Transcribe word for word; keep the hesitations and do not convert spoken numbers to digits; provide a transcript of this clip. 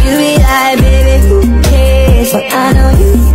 You be like, baby, who cares? But I know you